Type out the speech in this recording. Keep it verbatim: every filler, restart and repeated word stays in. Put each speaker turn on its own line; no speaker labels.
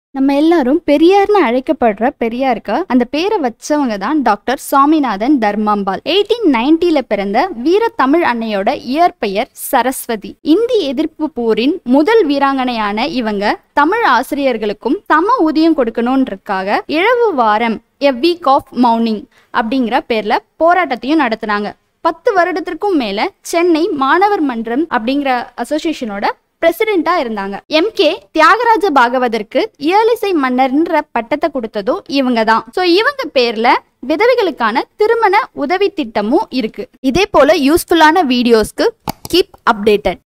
நம்ம எல்லாரும் பெரியார்னு அழைக்கப்படுற பெரியாருக்கு அந்த பேரை வச்சவங்க தான் டாக்டர் சாமிநாதன் தர்மாம்பாள். எயிட்டீன் நைன்டில பிறந்த வீர தமிழ் அன்னையோட இயற்பெயர் சரஸ்வதி. இந்தி எதிர்ப்பு போரின் முதல் வீராங்கனையான இவங்க தமிழ் ஆசிரியர்களுக்கும் சம ஊதியம் கொடுக்கணும்ன்றதுக்காக இழவு வாரம் எ வீக் ஆஃப் மவுனிங் அப்படிங்கிற பேர்ல போராட்டத்தையும் நடத்தினாங்க. பத்து வருடத்திற்கும் மேல சென்னை மாணவர் மன்றம் அப்படிங்கிற அசோசியேஷனோட பிரசிடென்டா இருந்தாங்க. எம் கே தியாகராஜ பாகவதற்கு இயலிசை மன்னர்ன்ற பட்டத்தை கொடுத்ததும் இவங்க தான். ஸோ இவங்க பேர்ல விதவைகளுக்கான திருமண உதவி திட்டமும் இருக்கு. இதே போல யூஸ்ஃபுல்லான வீடியோஸ்க்கு கீப் அப்டேட்டட்.